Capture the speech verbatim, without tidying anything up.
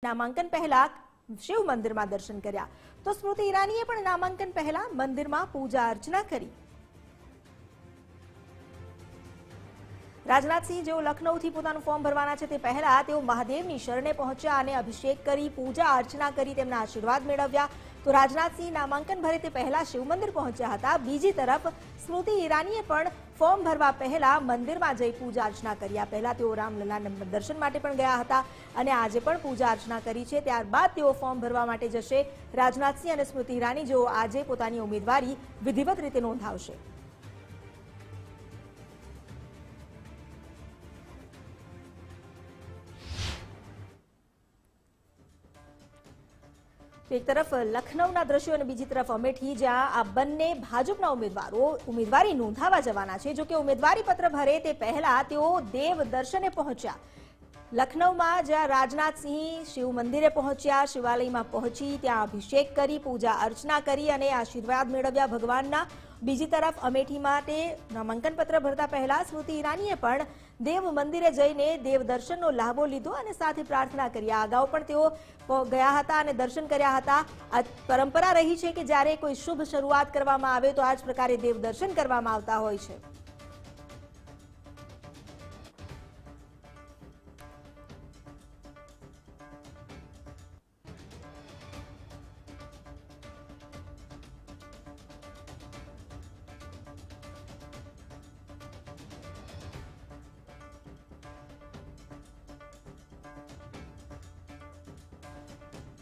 નામાંકન પહેલા શિવ મંદિરમાં દર્શન કર્યા તો સ્મૃતિ ઈરાનીએ પણ નામાંકન પહેલા મંદિરમાં પૂજા અર્ચના કરી। રાજનાથસિંહ જેઓ લખનૌથી પોતાનું ફોર્મ ભરવાના છે તે પહેલા તેઓ મહાદેવની શરણે પહોંચ્યા અને અભિષેક કરી પૂજા અર્ચના કરી તેમના આશીર્વાદ મેળવ્યા। તો રાજનાથસિંહ નામાંકન ભરે તે પહેલા શિવ મંદિર પહોંચ્યા હતા। બીજી તરફ સ્મૃતિ ઈરાનીએ પણ ફોર્મ ભરવા પહેલા મંદિરમાં જઈ પૂજા અર્ચના કર્યા। પહેલા તેઓ રામલલ્લાના દર્શન માટે પણ ગયા હતા અને આજે પણ પૂજા અર્ચના કરી છે। ત્યારબાદ તેઓ ફોર્મ ભરવા માટે જશે। રાજનાથસિંહ અને સ્મૃતિ ઈરાની જેઓ આજે પોતાની ઉમેદવારી વિધિવત રીતે નોંધાવશે। एक तरफ लखनऊના દ્રશ્યો અને બીજી તરફ અમેઠી જ્યાં આ બંને ભાજપના ઉમેદવારો ઉમેદવારી નોંધાવા જવાના છે। જો કે ઉમેદવારી પત્ર ભરે તે પહેલા તેઓ દેવ દર્શને પહોંચ્યા। લખનઉમાં જ્યાં રાજનાથસિંહ શિવ મંદિરે પહોંચ્યા, શિવાલયમાં પહોંચી ત્યાં અભિષેક કરી પૂજા અર્ચના કરી અને આશીર્વાદ મેળવ્યા ભગવાનના। બીજી તરફ અમેઠી માટે નામાંકન પત્ર ભરતા પહેલા સ્મૃતિ ઈરાનીએ પણ દેવ મંદિરે જઈને દેવ દર્શનનો લાભો લીધો અને સાથે પ્રાર્થના કરી। આ અગાઉ પણ તેઓ ગયા હતા અને દર્શન કર્યા હતા। આ પરંપરા રહી છે કે જ્યારે કોઈ શુભ શરૂઆત કરવામાં આવે તો આ જ પ્રકારે દેવ દર્શન કરવામાં આવતા હોય છે।